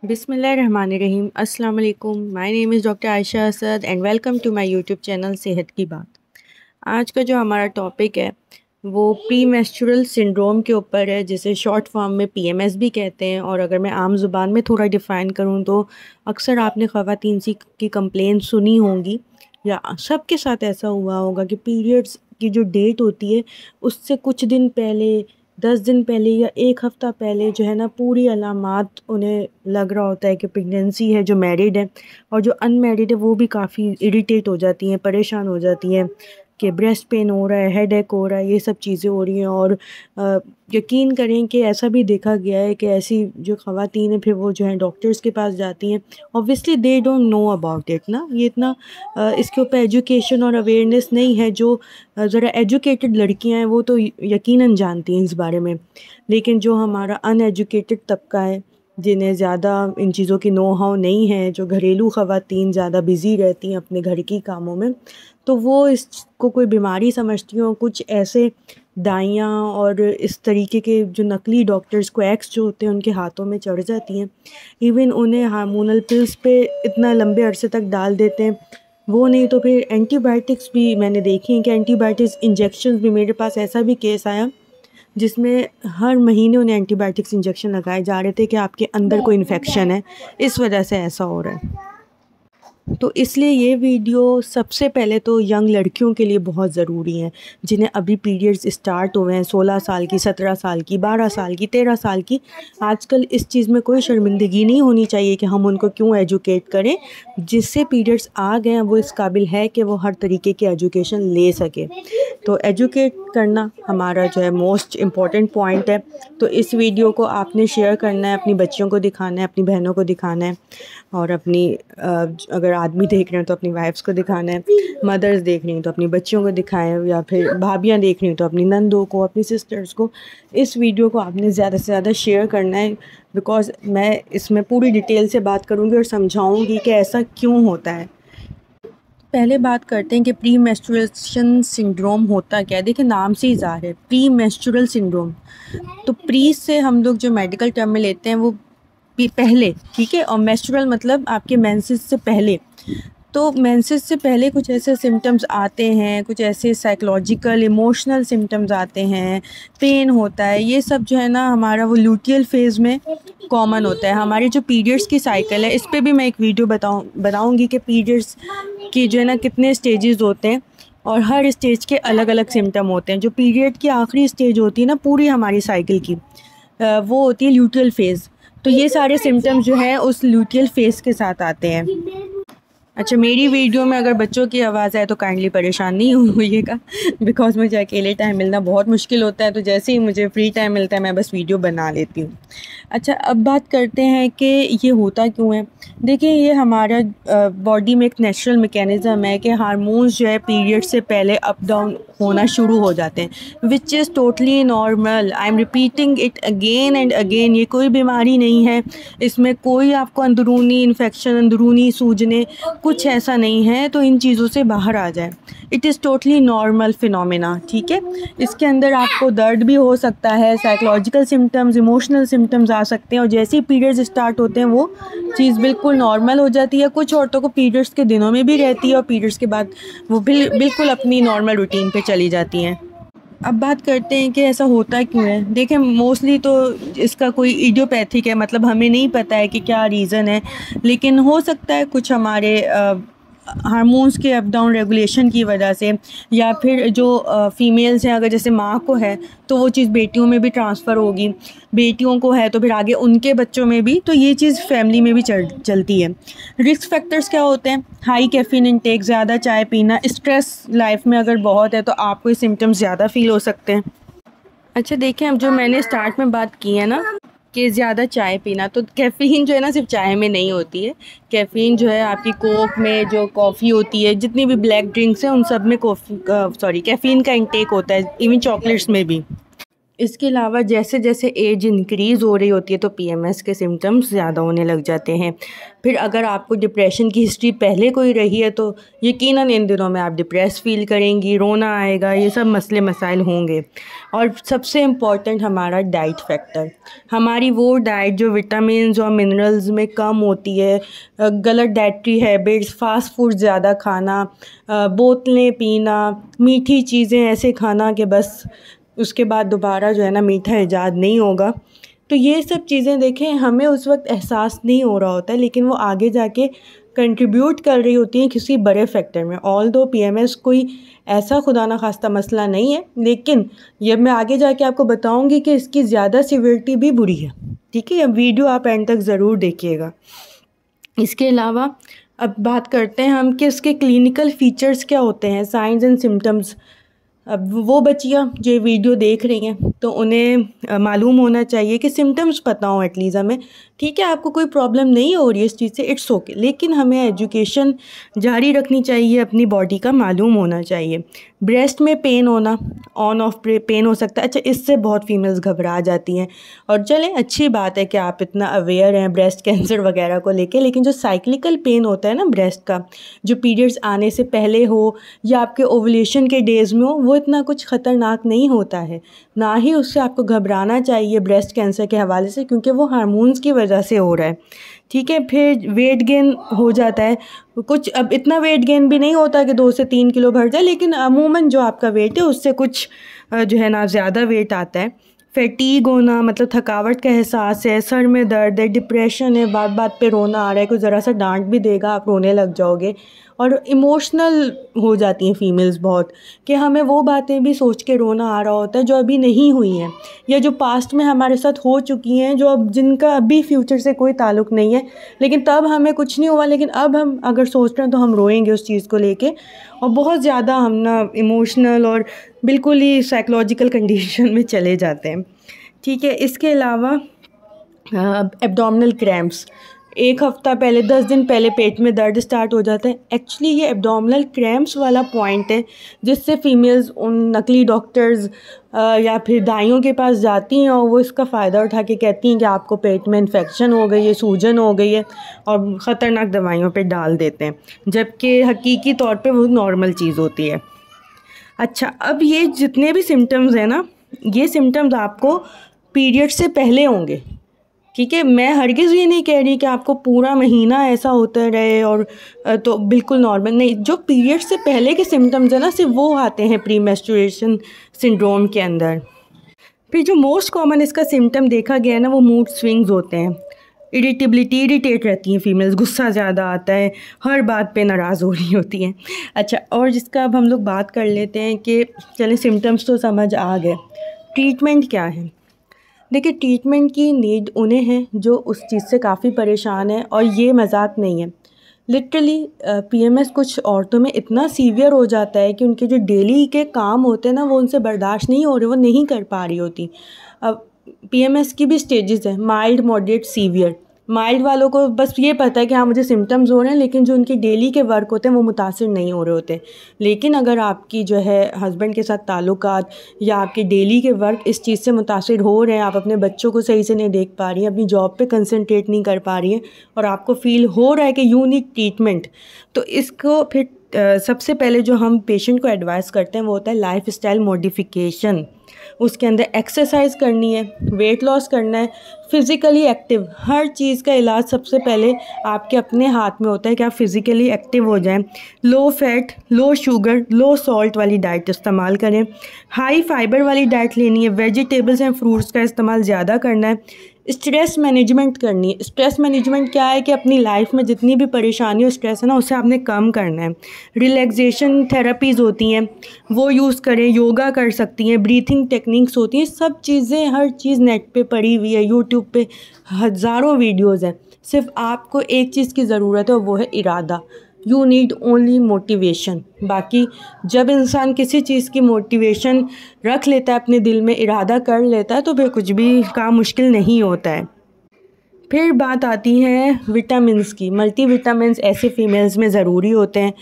बिस्मिल्लाहिर्रहमानिर्रहीम। अस्सलाम वालेकुम। My name is doctor Ayesha Asad and welcome to my YouTube channel सेहत की बात। आज का जो हमारा टॉपिक है वो प्री मेंस्ट्रुअल सिंड्रोम के ऊपर है, जिसे शॉर्ट फॉर्म में पीएमएस भी कहते हैं। और अगर मैं आम ज़ुबान में थोड़ा डिफ़ाइन करूँ तो अक्सर आपने ख़वातीन सी की कंप्लेंट सुनी होंगी या सबके साथ ऐसा हुआ होगा कि पीरियड्स की जो डेट होती है उससे कुछ दिन पहले, 10 दिन पहले या 1 हफ़्ता पहले जो है ना, पूरी अलामात उन्हें लग रहा होता है कि प्रेगनेंसी है। जो मैरिड है और जो अनमैरिड है वो भी काफ़ी इरिटेट हो जाती हैं, परेशान हो जाती हैं कि ब्रेस्ट पेन हो रहा है, हेडेक हो रहा है, ये सब चीज़ें हो रही हैं। और यकीन करें कि ऐसा भी देखा गया है कि ऐसी जो ख़वातीन हैं फिर वो जो है डॉक्टर्स के पास जाती हैं। Obviously they don't know about it ना, ये इतना इसके ऊपर एजुकेशन और अवेयरनेस नहीं है। जो ज़रा एजुकेटेड लड़कियां हैं वो तो यकीनन जानती हैं इस बारे में, लेकिन जो हमारा अनएजुकेटेड तबका है, जिन्हें ज़्यादा इन चीज़ों की नो हाउ नहीं है, जो घरेलू ख़वातीन ज़्यादा बिज़ी रहती हैं अपने घर की कामों में, तो वो इसको कोई बीमारी समझती हैं। कुछ ऐसे दाइयाँ और इस तरीके के जो नकली डॉक्टर्स क्वैक्स जो होते हैं उनके हाथों में चढ़ जाती हैं। इवन उन्हें हार्मोनल पिल्स पे इतना लंबे अरसे तक डाल देते हैं। वो नहीं तो फिर एंटीबायोटिक्स भी मैंने देखी हैं कि एंटीबायोटिक्स इंजेक्शंस भी, मेरे पास ऐसा भी केस आया जिसमें हर महीने उन्हें एंटीबायोटिक्स इंजेक्शन लगाए जा रहे थे कि आपके अंदर कोई इन्फेक्शन है, इस वजह से ऐसा हो रहा है। तो इसलिए ये वीडियो सबसे पहले तो यंग लड़कियों के लिए बहुत ज़रूरी है, जिन्हें अभी पीरियड्स स्टार्ट हुए हैं, 16 साल की, 17 साल की, 12 साल की, 13 साल की। आजकल इस चीज़ में कोई शर्मिंदगी नहीं होनी चाहिए कि हम उनको क्यों एजुकेट करें। जिससे पीरियड्स आ गए हैं वो इस काबिल है कि वो हर तरीके की एजुकेशन ले सके। तो एजुकेट करना हमारा जो है मोस्ट इम्पॉर्टेंट पॉइंट है। तो इस वीडियो को आपने शेयर करना है, अपनी बच्चियों को दिखाना है, अपनी बहनों को दिखाना है, और अपनी अगर आदमी देख रहे हैं तो अपनी वाइफ्स को दिखाना है, मदर्स देख रही हैं तो अपनी बच्चियों को दिखाएं, या फिर भाभियाँ देख रही हैं तो अपनी नंदों को, अपनी सिस्टर्स को। इस वीडियो को आपने ज़्यादा से ज़्यादा शेयर करना है, बिकॉज़ मैं इसमें पूरी डिटेल से बात करूँगी और समझाऊँगी कि ऐसा क्यों होता है। पहले बात करते हैं कि प्री मेंस्ट्रुएशन सिंड्रोम होता क्या है। देखिए, नाम से ही ज़ाहिर है, प्री मेंस्ट्रुअल सिंड्रोम। तो प्री से हम लोग जो मेडिकल टर्म में लेते हैं वो पहले, ठीक है, और मेंस्ट्रुअल मतलब आपके मेंसेस से पहले। तो मेंसेस से पहले कुछ ऐसे सिम्टम्स आते हैं, कुछ ऐसे साइकोलॉजिकल इमोशनल सिम्टम्स आते हैं, पेन होता है, ये सब जो है ना हमारा वो ल्यूटियल फेज़ में कॉमन होता है। हमारी जो पीरियड्स की साइकिल है, इस पे भी मैं एक वीडियो बनाऊंगी कि पीरियड्स की जो है ना कितने स्टेजेस होते हैं और हर स्टेज के अलग अलग सिम्टम होते हैं। जो पीरियड की आखिरी स्टेज होती है ना पूरी हमारी साइकिल की, वो होती है ल्यूटियल फेज़। तो ये सारे सिम्टम्स जो है उस ल्यूटियल फेज़ के साथ आते हैं। अच्छा, मेरी वीडियो में अगर बच्चों की आवाज़ आए तो काइंडली परेशान नहीं होइएगा, बिकॉज़ मुझे अकेले टाइम मिलना बहुत मुश्किल होता है। तो जैसे ही मुझे फ्री टाइम मिलता है मैं बस वीडियो बना लेती हूँ। अच्छा, अब बात करते हैं कि ये होता क्यों है। देखिए, ये हमारा बॉडी में एक नेचुरल मैकेनिज़्म है कि हार्मोन्स जो है पीरियड से पहले अप डाउन होना शुरू हो जाते हैं, which is totally normal. I am repeating it again and again. ये कोई बीमारी नहीं है, इसमें कोई आपको अंदरूनी इन्फेक्शन, अंदरूनी सूजने, कुछ ऐसा नहीं है। तो इन चीज़ों से बाहर आ जाए। It is totally normal phenomena, ठीक है। इसके अंदर आपको दर्द भी हो सकता है, साइकोलॉजिकल सिम्टम्स, इमोशनल सिम्टम्स आ सकते हैं, और जैसे ही पीरियड्स स्टार्ट होते हैं वो चीज़ बिल्कुल नॉर्मल हो जाती है। कुछ औरतों को पीरियड्स के दिनों में भी रहती है और पीरियड्स के बाद वो बिल्कुल अपनी नॉर्मल रूटीन पे चली जाती हैं। अब बात करते हैं कि ऐसा होता क्यों है। देखें, मोस्टली तो इसका कोई इडियोपैथिक है, मतलब हमें नहीं पता है कि क्या रीज़न है, लेकिन हो सकता है कुछ हमारे हार्मोन्स के अप डाउन रेगुलेशन की वजह से, या फिर जो फीमेल्स हैं, अगर जैसे माँ को है तो वो चीज़ बेटियों में भी ट्रांसफ़र होगी, बेटियों को है तो फिर आगे उनके बच्चों में भी, तो ये चीज़ फैमिली में भी चलती है। रिस्क फैक्टर्स क्या होते हैं? हाई कैफ़ीन इंटेक, ज़्यादा चाय पीना, स्ट्रेस लाइफ में अगर बहुत है तो आपको ये सिम्टम्स ज़्यादा फील हो सकते हैं। अच्छा, देखें, अब जो मैंने स्टार्ट में बात की है ना कि ज़्यादा चाय पीना, तो कैफ़ीन जो है ना सिर्फ चाय में नहीं होती है। कैफ़ीन जो है आपकी कोक में, जो कॉफ़ी होती है, जितनी भी ब्लैक ड्रिंक्स हैं उन सब में कैफ़ीन का इंटेक होता है, इवन चॉकलेट्स में भी। इसके अलावा जैसे जैसे एज इंक्रीज़ हो रही होती है तो पीएमएस के सिम्टम्स ज़्यादा होने लग जाते हैं। फिर अगर आपको डिप्रेशन की हिस्ट्री पहले कोई रही है तो यकीनन इन दिनों में आप डिप्रेस फ़ील करेंगी, रोना आएगा, ये सब मसले मसाइल होंगे। और सबसे इम्पॉर्टेंट हमारा डाइट फैक्टर, हमारी वो डाइट जो विटामिन्स और मिनरल्स में कम होती है, गलत डाइटरी हैबिट्स, फ़ास्ट फूड ज़्यादा खाना, बोतलें पीना, मीठी चीज़ें ऐसे खाना कि बस उसके बाद दोबारा जो है ना मीठा इजाद नहीं होगा। तो ये सब चीज़ें देखें हमें उस वक्त एहसास नहीं हो रहा होता है, लेकिन वो आगे जाके कंट्रीब्यूट कर रही होती हैं किसी बड़े फैक्टर में। ऑल्दो पीएमएस कोई ऐसा खुदा ना खास्ता मसला नहीं है, लेकिन ये मैं आगे जाके आपको बताऊंगी कि इसकी ज़्यादा सिवियरिटी भी बुरी है। ठीक है, अब वीडियो आप एंड तक ज़रूर देखिएगा। इसके अलावा अब बात करते हैं हम कि इसके क्लिनिकल फ़ीचर्स क्या होते हैं, साइंस एंड सिम्टम्स। अब वो बच्चियाँ जो वीडियो देख रही हैं तो उन्हें मालूम होना चाहिए कि सिम्टम्स पता हों एटलीस्ट हमें। ठीक है, आपको कोई प्रॉब्लम नहीं हो रही है इस चीज़ से, इट्स ओके, लेकिन हमें एजुकेशन जारी रखनी चाहिए, अपनी बॉडी का मालूम होना चाहिए। ब्रेस्ट में पेन होना, ऑन ऑफ पेन हो सकता है। अच्छा, इससे बहुत फीमेल्स घबरा जाती हैं। और चलें, अच्छी बात है कि आप इतना अवेयर हैं ब्रेस्ट कैंसर वगैरह को लेके, लेकिन जो साइक्लिकल पेन होता है ना ब्रेस्ट का, जो पीरियड्स आने से पहले हो या आपके ओवुलेशन के डेज़ में हो, वो इतना कुछ ख़तरनाक नहीं होता है। ना ही उससे आपको घबराना चाहिए ब्रेस्ट कैंसर के हवाले से, क्योंकि वो हार्मोन्स की वजह से हो रहा है। ठीक है, फिर वेट गेन हो जाता है कुछ। अब इतना वेट गेन भी नहीं होता कि 2 से 3 किलो बढ़ जाए, लेकिन अमूमन जो आपका वेट है उससे कुछ जो है ना ज़्यादा वेट आता है। फैटीग होना, मतलब थकावट का एहसास है, सर में दर्द है, डिप्रेशन है, बात बात पे रोना आ रहा है, कोई ज़रा सा डांट भी देगा आप रोने लग जाओगे। और इमोशनल हो जाती हैं फीमेल्स बहुत, कि हमें वो बातें भी सोच के रोना आ रहा होता है जो अभी नहीं हुई हैं, या जो पास्ट में हमारे साथ हो चुकी हैं, जो अब जिनका अभी फ्यूचर से कोई ताल्लुक़ नहीं है, लेकिन तब हमें कुछ नहीं हुआ, लेकिन अब हम अगर सोच रहे हैं तो हम रोएंगे उस चीज़ को लेके, और बहुत ज़्यादा हम ना इमोशनल और बिल्कुल ही साइकोलॉजिकल कंडीशन में चले जाते हैं। ठीक है, इसके अलावा एब्डोमिनल क्रैम्प्स, 1 हफ़्ता पहले, 10 दिन पहले पेट में दर्द स्टार्ट हो जाता है। एक्चुअली ये एब्डोमिनल क्रैम्प्स वाला पॉइंट है जिससे फीमेल्स उन नकली डॉक्टर्स या फिर दाइयों के पास जाती हैं और वो इसका फ़ायदा उठा के कहती हैं कि आपको पेट में इन्फेक्शन हो गई है, सूजन हो गई है, और ख़तरनाक दवाइयों पे डाल देते हैं, जबकि हकीकी तौर पे वो नॉर्मल चीज़ होती है। अच्छा, अब ये जितने भी सिम्टम्स हैं ना, ये सिम्टम्स आपको पीरियड से पहले होंगे। ठीक है, मैं हरगिज़ ये नहीं कह रही कि आपको पूरा महीना ऐसा होता रहे और तो बिल्कुल नॉर्मल नहीं। जो पीरियड से पहले के सिम्टम्स हैं ना, सिर्फ वो आते हैं प्री मेंस्ट्रुएशन सिंड्रोम के अंदर। फिर जो मोस्ट कॉमन इसका सिम्टम देखा गया है ना, वो मूड स्विंग्स होते हैं, इरिटेट रहती हैं फीमेल्स, गुस्सा ज़्यादा आता है, हर बात पे नाराज़ हो रही होती हैं। अच्छा, और जिसका अब हम लोग बात कर लेते हैं कि चलें सिम्टम्स तो समझ आ गए, ट्रीटमेंट क्या है। देखिए, ट्रीटमेंट की नीड उन्हें है जो उस चीज़ से काफ़ी परेशान है, और ये मजाक नहीं है। लिटरली पीएमएस कुछ औरतों में इतना सीवियर हो जाता है कि उनके जो डेली के काम होते हैं ना, वो उनसे बर्दाश्त नहीं हो रहे, वो नहीं कर पा रही होती। अब पीएमएस की भी स्टेजेस हैं, माइल्ड, मॉडरेट, सीवियर। माइल्ड वालों को बस ये पता है कि हाँ मुझे सिम्टम्स हो रहे हैं, लेकिन जो उनके डेली के वर्क होते हैं वो मुतासिर नहीं हो रहे होते। लेकिन अगर आपकी जो है हस्बैंड के साथ ताल्लुकात या आपके डेली के वर्क इस चीज़ से मुतासिर हो रहे हैं, आप अपने बच्चों को सही से नहीं देख पा रही हैं, अपनी जॉब पे कंसंट्रेट नहीं कर पा रही हैं, और आपको फील हो रहा है कि यू नीड ट्रीटमेंट, तो इसको फिर सबसे पहले जो हम पेशेंट को एडवाइस करते हैं वो होता है लाइफ स्टाइल मॉडिफिकेशन। उसके अंदर एक्सरसाइज करनी है, वेट लॉस करना है, फ़िज़िकली एक्टिव। हर चीज़ का इलाज सबसे पहले आपके अपने हाथ में होता है कि आप फ़िज़िकली एक्टिव हो जाएं। Low fat, low sugar, low salt वाली डाइट इस्तेमाल करें। हाई फाइबर वाली डाइट लेनी है, वेजिटेबल्स एंड फ्रूट्स का इस्तेमाल ज़्यादा करना है। स्ट्रेस मैनेजमेंट करनी है। स्ट्रेस मैनेजमेंट क्या है कि अपनी लाइफ में जितनी भी परेशानी और स्ट्रेस है ना, उसे आपने कम करना है। रिलैक्सेशन थेरेपीज़ होती हैं, वो यूज़ करें। योगा कर सकती हैं, ब्रीथिंग टेक्निक्स होती हैं, सब चीज़ें, हर चीज़ नेट पे पड़ी हुई है, यूट्यूब पे हज़ारों वीडियोज़ हैं। सिर्फ आपको एक चीज़ की ज़रूरत है, वो है इरादा। You need only motivation. बाकी जब इंसान किसी चीज़ की मोटिवेशन रख लेता है, अपने दिल में इरादा कर लेता है, तो फिर कुछ भी काम मुश्किल नहीं होता है। फिर बात आती है विटामिन्स की। मल्टीविटामिन्स ऐसे फीमेल्स में ज़रूरी होते हैं।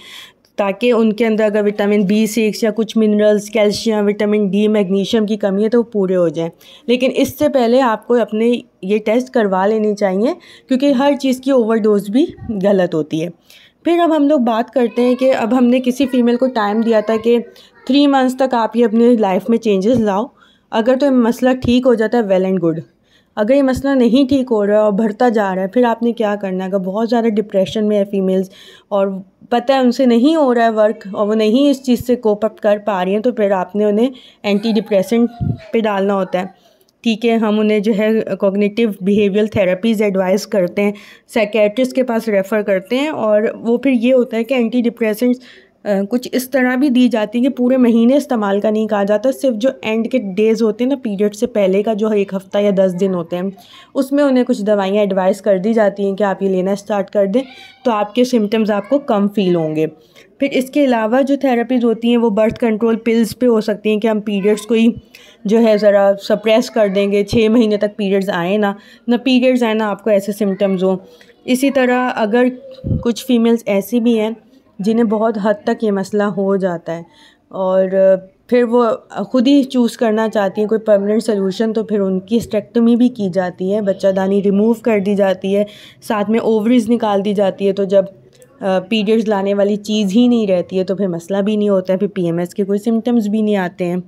ताकि उनके अंदर अगर विटामिन B6 या कुछ minerals, calcium, vitamin D, magnesium की कमी है तो वो पूरे हो जाएं। लेकिन इससे पहले आपको अपने ये टेस्ट करवा लेनी चाहिए, क्योंकि हर चीज़ की ओवरडोज भी गलत होती है। फिर अब हम लोग बात करते हैं कि अब हमने किसी फ़ीमेल को टाइम दिया था कि 3 मंथ्स तक आप ये अपनी लाइफ में चेंजेस लाओ। अगर तो ये मसला ठीक हो जाता है, वेल एंड गुड। अगर ये मसला नहीं ठीक हो रहा है और बढ़ता जा रहा है, फिर आपने क्या करना है। अगर बहुत ज़्यादा डिप्रेशन में है फीमेल्स और पता है उनसे नहीं हो रहा है वर्क और वो नहीं इस चीज़ से कोप अप कर पा रही हैं, तो फिर आपने उन्हें एंटी डिप्रेसेंट पे डालना होता है। ठीक है, हम उन्हें जो है कॉग्निटिव बिहेवियरल थेरेपीज़ एडवाइस करते हैं, साइकेट्रिस्ट के पास रेफ़र करते हैं। और वो फिर ये होता है कि एंटी डिप्रेसेंट्स कुछ इस तरह भी दी जाती है कि पूरे महीने इस्तेमाल का नहीं कहा जाता, सिर्फ जो एंड के डेज़ होते हैं ना, पीरियड से पहले का जो 1 हफ़्ता या 10 दिन होते हैं, उसमें उन्हें कुछ दवाइयाँ एडवाइस कर दी जाती हैं कि आप ये लेना स्टार्ट कर दें, तो आपके सिम्टम्स आपको कम फ़ील होंगे। फिर इसके अलावा जो थेरेपीज़ होती हैं वो बर्थ कंट्रोल पिल्स पे हो सकती हैं कि हम पीरियड्स को ही जो है ज़रा सप्रेस कर देंगे, 6 महीने तक पीरियड्स आए ना पीरियड्स आए ना आपको ऐसे सिम्टम्स हों। इसी तरह अगर कुछ फीमेल्स ऐसी भी हैं जिन्हें बहुत हद तक ये मसला हो जाता है और फिर वो ख़ुद ही चूज़ करना चाहती हैं कोई परमानेंट सलूशन, तो फिर उनकी हिस्टेक्टोमी भी की जाती है, बच्चादानी रिमूव कर दी जाती है, साथ में ओवरीज निकाल दी जाती है। तो जब पीरियड्स लाने वाली चीज़ ही नहीं रहती है तो फिर मसला भी नहीं होता है, फिर PMS के कोई सिम्टम्स भी नहीं आते हैं।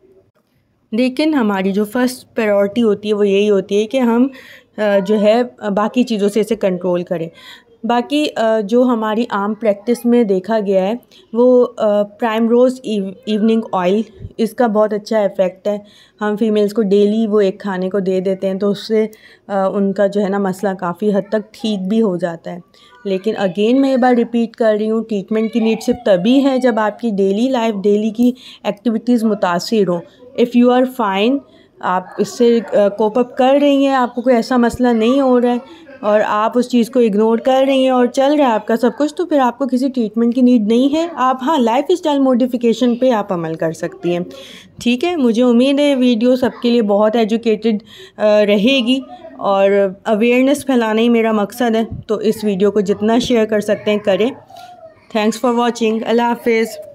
लेकिन हमारी जो फर्स्ट प्रायोरिटी होती है वो यही होती है कि हम जो है बाकी चीज़ों से इसे कंट्रोल करें। बाकी जो हमारी आम प्रैक्टिस में देखा गया है वो प्राइमरोज़ इवनिंग ऑयल, इसका बहुत अच्छा इफ़ेक्ट है। हम फीमेल्स को डेली वो एक खाने को दे देते हैं, तो उससे उनका जो है ना मसला काफ़ी हद तक ठीक भी हो जाता है। लेकिन अगेन मैं ये बात रिपीट कर रही हूँ, ट्रीटमेंट की नीड सिर्फ तभी है जब आपकी डेली लाइफ, डेली की एक्टिविटीज़ मुतासिर हों। इफ़ यू आर फाइन, आप इससे कोप अप कर रही हैं, आपको कोई ऐसा मसला नहीं हो रहा है और आप उस चीज़ को इग्नोर कर रही हैं और चल रहा है आपका सब कुछ, तो फिर आपको किसी ट्रीटमेंट की नीड नहीं है। आप हाँ, लाइफ स्टाइल मॉडिफिकेशन पे आप अमल कर सकती हैं। ठीक है, मुझे उम्मीद है वीडियो सबके लिए बहुत एजुकेटेड रहेगी और अवेयरनेस फैलाना ही मेरा मकसद है। तो इस वीडियो को जितना शेयर कर सकते हैं करें। Thanks for watching. अल्लाह हाफिज़।